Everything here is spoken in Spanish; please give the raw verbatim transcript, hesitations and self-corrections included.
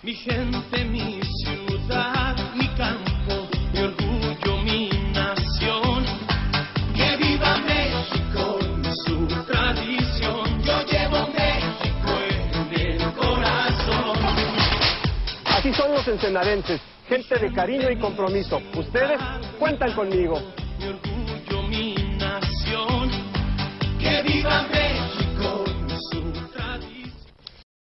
Mi gente, mi ciudad, mi campo, mi orgullo, mi nación. Que viva México y su tradición. Yo llevo México en el corazón. Así son los ensenadenses, gente de cariño y compromiso. Ustedes cuentan conmigo. Mi orgullo, mi nación. Que viva México.